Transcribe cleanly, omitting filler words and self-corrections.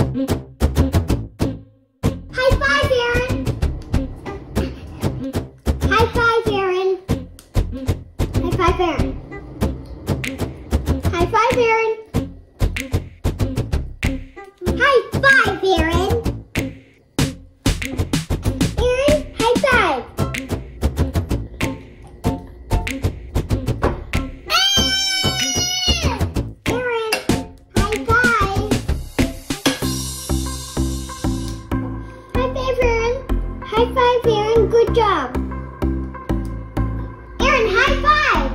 High five, Aaron! High five, Aaron! High five, Aaron! High five, Aaron! High five, Aaron! Aaron, high five! Aaron, high five! High five, Aaron! High five, Aaron! Good job! Aaron, high five!